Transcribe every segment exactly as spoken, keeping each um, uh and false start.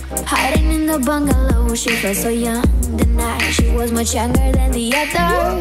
Hiding in the bungalow, she felt so young. The night she was much younger than the other.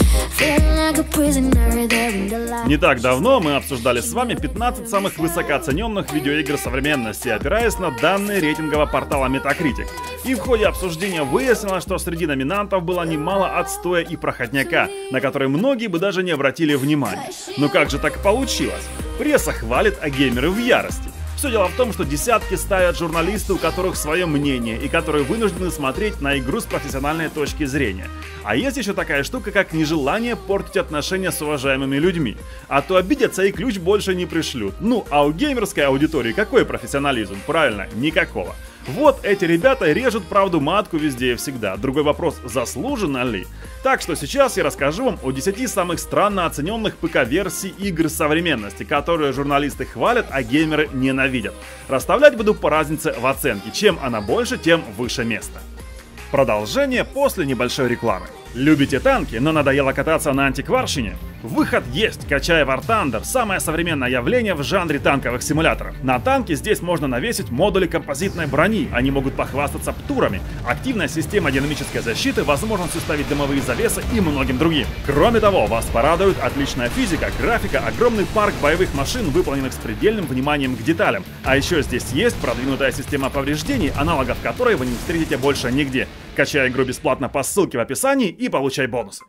Не так давно мы обсуждали с вами пятнадцать самых высокооцененных видеоигр современности, опираясь на данные рейтингового портала Metacritic. И в ходе обсуждения выяснилось, что среди номинантов было немало отстоя и проходняка, на которые многие бы даже не обратили внимания. Но как же так получилось? Пресса хвалит, а геймеры в ярости. Все дело в том, что десятки ставят журналисты, у которых свое мнение, и которые вынуждены смотреть на игру с профессиональной точки зрения. А есть еще такая штука, как нежелание портить отношения с уважаемыми людьми. А то обидятся и ключ больше не пришлют. Ну, а у геймерской аудитории какой профессионализм? Правильно, никакого. Вот эти ребята режут правду матку везде и всегда. Другой вопрос, заслуженно ли? Так что сейчас я расскажу вам о десяти самых странно оцененных ПК-версий игр современности, которые журналисты хвалят, а геймеры ненавидят. Расставлять буду по разнице в оценке. Чем она больше, тем выше место. Продолжение после небольшой рекламы. Любите танки, но надоело кататься на антикварщине? Выход есть! Качай War Thunder — самое современное явление в жанре танковых симуляторов. На танки здесь можно навесить модули композитной брони, они могут похвастаться птурами, активная система динамической защиты, возможность установить дымовые завесы и многим другим. Кроме того, вас порадует отличная физика, графика, огромный парк боевых машин, выполненных с предельным вниманием к деталям. А еще здесь есть продвинутая система повреждений, аналогов которой вы не встретите больше нигде. Качай игру бесплатно по ссылке в описании и получай бонусы.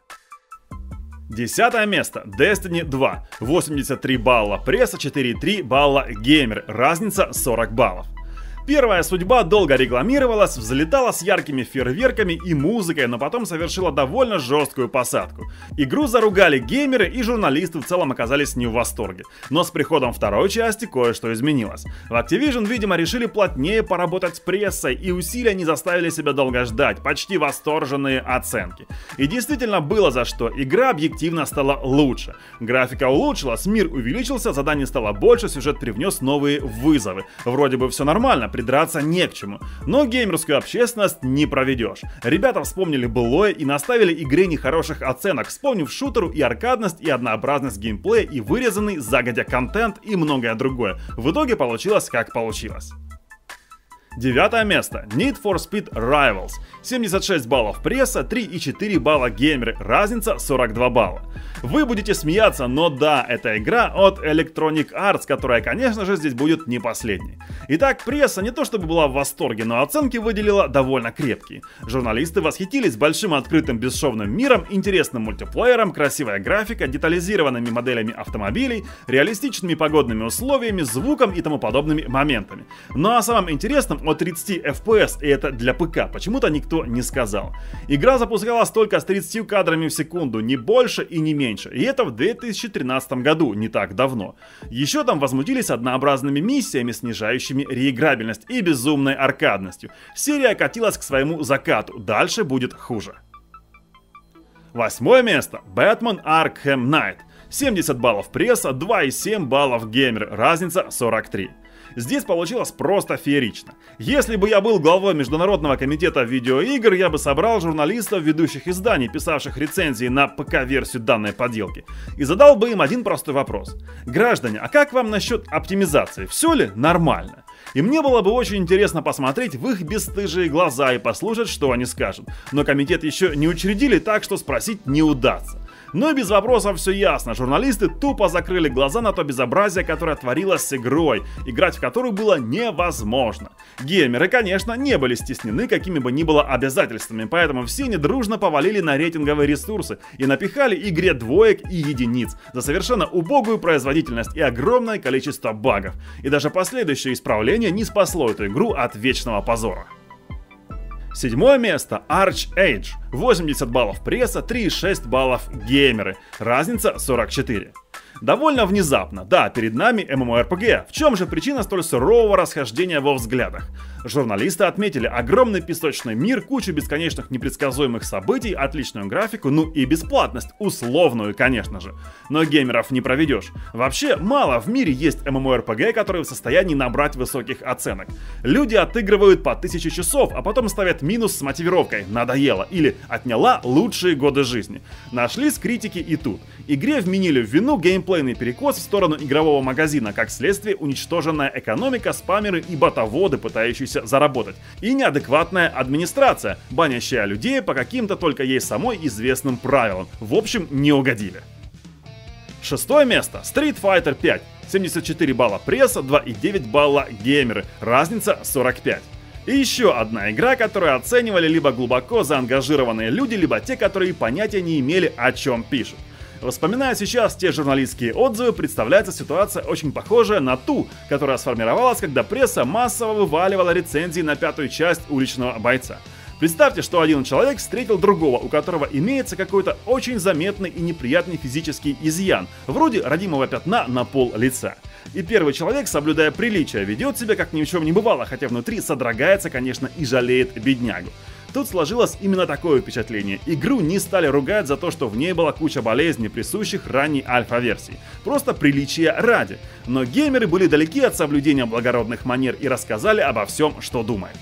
Десятое место. Destiny два. восемьдесят три балла. Пресса четыре и три балла. Геймер. Разница сорок баллов. Первая судьба долго рекламировалась, взлетала с яркими фейерверками и музыкой, но потом совершила довольно жесткую посадку. Игру заругали геймеры, и журналисты в целом оказались не в восторге. Но с приходом второй части кое-что изменилось. В Activision, видимо, решили плотнее поработать с прессой, и усилия не заставили себя долго ждать, почти восторженные оценки. И действительно было за что, игра объективно стала лучше. Графика улучшилась, мир увеличился, заданий стало больше, сюжет привнес новые вызовы. Вроде бы все нормально, придраться не к чему. Но геймерскую общественность не проведешь. Ребята вспомнили былое и наставили игре нехороших оценок, вспомнив шутеру и аркадность, и однообразность геймплея, и вырезанный загодя контент, и многое другое. В итоге получилось как получилось. Девятое место. Need for Speed Rivals. семьдесят шесть баллов пресса, три и четыре балла геймеры. Разница сорок два балла. Вы будете смеяться, но да, это игра от Electronic Arts, которая, конечно же, здесь будет не последней. Итак, пресса не то чтобы была в восторге, но оценки выделила довольно крепкие. Журналисты восхитились большим открытым бесшовным миром, интересным мультиплеером, красивая графика, детализированными моделями автомобилей, реалистичными погодными условиями, звуком и тому подобными моментами. Ну а самым интересным от тридцати эф пи эс, и это для ПК, почему-то никто не сказал. Игра запускалась только с тридцатью кадрами в секунду, не больше и не меньше. И это в две тысячи тринадцатом году, не так давно. Еще там возмутились однообразными миссиями, снижающими реиграбельность, и безумной аркадностью. Серия катилась к своему закату, дальше будет хуже. Восьмое место. Batman Arkham Knight. семьдесят баллов пресса, два и семь баллов геймер. Разница сорок три. Здесь получилось просто феерично. Если бы я был главой Международного комитета видеоигр, я бы собрал журналистов ведущих изданий, писавших рецензии на ПК-версию данной поделки, и задал бы им один простой вопрос. Граждане, а как вам насчет оптимизации? Все ли нормально? И мне было бы очень интересно посмотреть в их бесстыжие глаза и послушать, что они скажут. Но комитет еще не учредили, так что спросить не удастся. Но без вопросов все ясно, журналисты тупо закрыли глаза на то безобразие, которое творилось с игрой, играть в которую было невозможно. Геймеры, конечно, не были стеснены какими бы ни было обязательствами, поэтому все они дружно повалили на рейтинговые ресурсы и напихали игре двоек и единиц за совершенно убогую производительность и огромное количество багов. И даже последующее исправление не спасло эту игру от вечного позора. Седьмое место. ArcheAge. восемьдесят баллов пресса, три и шесть баллов геймеры. Разница сорок четыре. Довольно внезапно, да, перед нами эм эм о эр пи джи. В чем же причина столь сурового расхождения во взглядах? Журналисты отметили огромный песочный мир, кучу бесконечных непредсказуемых событий, отличную графику, ну и бесплатность, условную, конечно же. Но геймеров не проведешь. Вообще, мало в мире есть эм эм о эр пи джи, которые в состоянии набрать высоких оценок. Люди отыгрывают по тысяче часов, а потом ставят минус с мотивировкой «надоело» или «отняла лучшие годы жизни». Нашлись критики и тут. Игре вменили в вину геймплейный перекос в сторону игрового магазина, как следствие уничтоженная экономика, спамеры и ботоводы, пытающиеся пытающийся заработать, и неадекватная администрация, банящая людей по каким-то только ей самой известным правилам. В общем, не угодили. Шестое место. Street Fighter пять. семьдесят четыре балла пресса, два и девять балла геймеры. Разница сорок пять. И еще одна игра, которую оценивали либо глубоко заангажированные люди, либо те, которые понятия не имели, о чем пишут. Вспоминая сейчас те журналистские отзывы, представляется ситуация очень похожая на ту, которая сформировалась, когда пресса массово вываливала рецензии на пятую часть «Уличного бойца». Представьте, что один человек встретил другого, у которого имеется какой-то очень заметный и неприятный физический изъян, вроде родимого пятна на пол лица. И первый человек, соблюдая приличия, ведет себя как ни в чем не бывало, хотя внутри содрогается, конечно, и жалеет беднягу. Тут сложилось именно такое впечатление. Игру не стали ругать за то, что в ней была куча болезней, присущих ранней альфа-версии. Просто приличия ради. Но геймеры были далеки от соблюдения благородных манер и рассказали обо всем, что думают.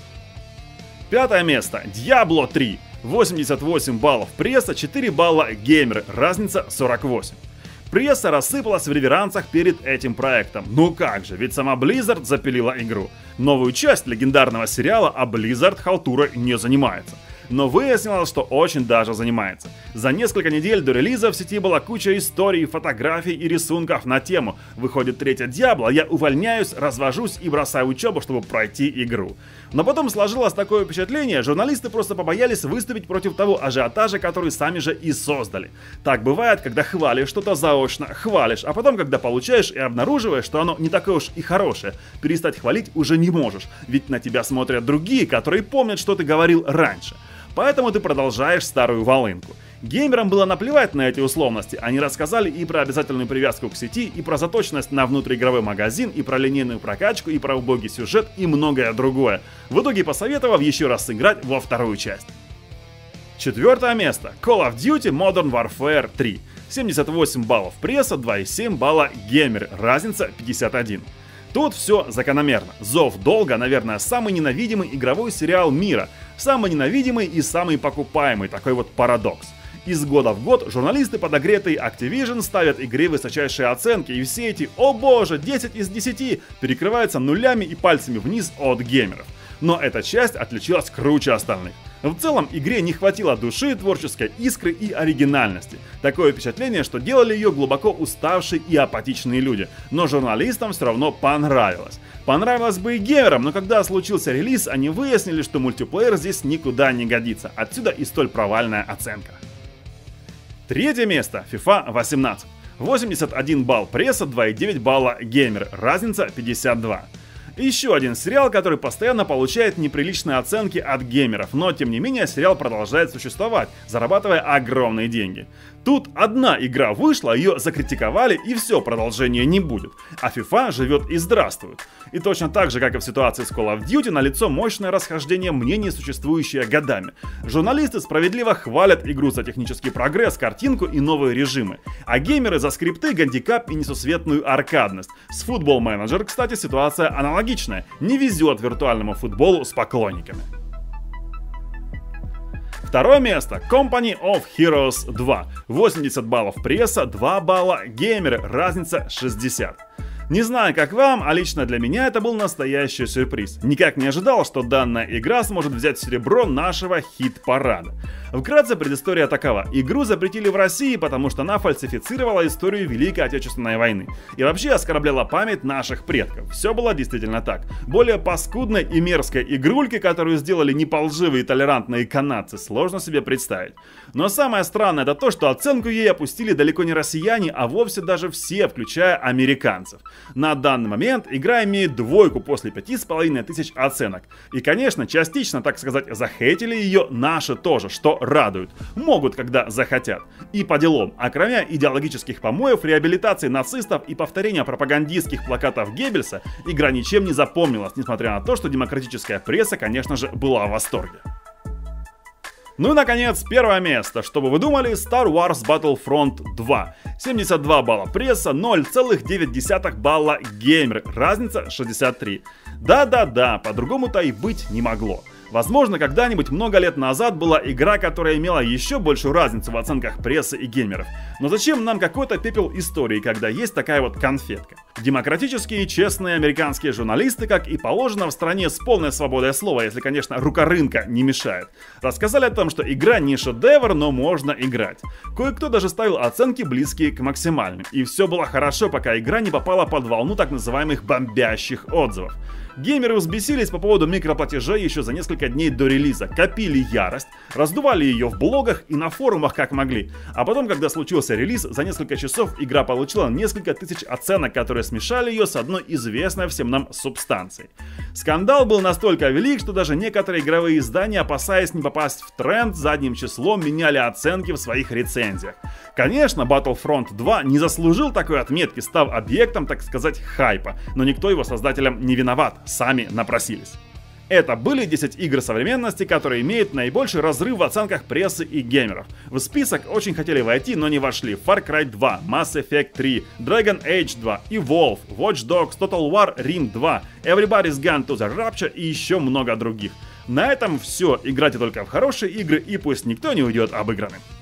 Пятое место. Diablo три. восемьдесят восемь баллов пресса, четыре балла геймеры. Разница сорок восемь. Пресса рассыпалась в реверансах перед этим проектом. Ну как же, ведь сама Blizzard запилила игру. Новую часть легендарного сериала, а Blizzard халтурой не занимается. Но выяснилось, что очень даже занимается. За несколько недель до релиза в сети была куча историй, фотографий и рисунков на тему «Выходит третья Diablo, я увольняюсь, развожусь и бросаю учебу, чтобы пройти игру». Но потом сложилось такое впечатление, журналисты просто побоялись выступить против того ажиотажа, который сами же и создали. Так бывает, когда хвалишь что-то заочно, хвалишь, а потом, когда получаешь и обнаруживаешь, что оно не такое уж и хорошее, перестать хвалить уже не можешь, ведь на тебя смотрят другие, которые помнят, что ты говорил раньше. Поэтому ты продолжаешь старую волынку. Геймерам было наплевать на эти условности, они рассказали и про обязательную привязку к сети, и про заточенность на внутриигровой магазин, и про линейную прокачку, и про убогий сюжет, и многое другое. В итоге посоветовав еще раз сыграть во вторую часть. Четвертое место. Call of Duty Modern Warfare три. семьдесят восемь баллов пресса, два и семь балла геймеры. Разница пятьдесят один. Тут все закономерно. Зов Долга, наверное, самый ненавидимый игровой сериал мира. Самый ненавидимый и самый покупаемый, такой вот парадокс. Из года в год журналисты, подогретые Activision, ставят игре высочайшие оценки, и все эти «О боже, десять из десяти» перекрываются нулями и пальцами вниз от геймеров. Но эта часть отличилась круче остальных. В целом, игре не хватило души, творческой искры и оригинальности. Такое впечатление, что делали ее глубоко уставшие и апатичные люди. Но журналистам все равно понравилось. Понравилось бы и геймерам, но когда случился релиз, они выяснили, что мультиплеер здесь никуда не годится. Отсюда и столь провальная оценка. Третье место. FIFA восемнадцать. восемьдесят один балл пресса, два и девять балла геймеры. Разница пятьдесят два. Еще один сериал, который постоянно получает неприличные оценки от геймеров, но тем не менее сериал продолжает существовать, зарабатывая огромные деньги. Тут одна игра вышла, ее закритиковали и все, продолжения не будет. А FIFA живет и здравствует. И точно так же, как и в ситуации с Call of Duty, налицо мощное расхождение мнений, существующее годами. Журналисты справедливо хвалят игру за технический прогресс, картинку и новые режимы. А геймеры за скрипты, гандикап и несусветную аркадность. С Football Manager, кстати, ситуация аналогичная. Не везет виртуальному футболу с поклонниками. Второе место. Company of Heroes два. восемьдесят баллов пресса, два балла геймеры. Разница шестьдесят. Не знаю, как вам, а лично для меня это был настоящий сюрприз. Никак не ожидал, что данная игра сможет взять серебро нашего хит-парада. Вкратце предыстория такова. Игру запретили в России, потому что она фальсифицировала историю Великой Отечественной войны. И вообще оскорбляла память наших предков. Все было действительно так. Более паскудной и мерзкой игрульки, которую сделали не полживые и толерантные канадцы, сложно себе представить. Но самое странное это то, что оценку ей опустили далеко не россияне, а вовсе даже все, включая американцев. На данный момент игра имеет двойку после пяти с половиной тысяч оценок. И, конечно, частично, так сказать, захейтили ее наши тоже, что радует. Могут, когда захотят. И по делам. А кроме идеологических помоев, реабилитации нацистов и повторения пропагандистских плакатов Геббельса, игра ничем не запомнилась, несмотря на то, что демократическая пресса, конечно же, была в восторге. Ну и, наконец, первое место. Что бы вы думали, Star Wars Battlefront два. семьдесят два балла пресса, ноль целых девять десятых балла геймеры. Разница шестьдесят три. Да-да-да, по-другому-то и быть не могло. Возможно, когда-нибудь много лет назад была игра, которая имела еще большую разницу в оценках прессы и геймеров. Но зачем нам какой-то пепел истории, когда есть такая вот конфетка? Демократические и честные американские журналисты, как и положено в стране с полной свободой слова, если, конечно, рука рынка не мешает, рассказали о том, что игра не шедевр, но можно играть. Кое-кто даже ставил оценки близкие к максимальным. И все было хорошо, пока игра не попала под волну так называемых бомбящих отзывов. Геймеры взбесились по поводу микроплатежей еще за несколько дней до релиза, копили ярость, раздували ее в блогах и на форумах как могли. А потом, когда случился релиз, за несколько часов игра получила несколько тысяч оценок, которые смешали ее с одной известной всем нам субстанцией. Скандал был настолько велик, что даже некоторые игровые издания, опасаясь не попасть в тренд, задним числом меняли оценки в своих рецензиях. Конечно, Battlefront два не заслужил такой отметки, став объектом, так сказать, хайпа, но никто его создателям не виноват, сами напросились. Это были десять игр современности, которые имеют наибольший разрыв в оценках прессы и геймеров. В список очень хотели войти, но не вошли Far Cry два, Mass Effect три, Dragon Age два, Evolve, Watch Dogs, Total War, Rim два, Everybody's Gone to the Rapture и еще много других. На этом все. Играйте только в хорошие игры и пусть никто не уйдет обыгранным.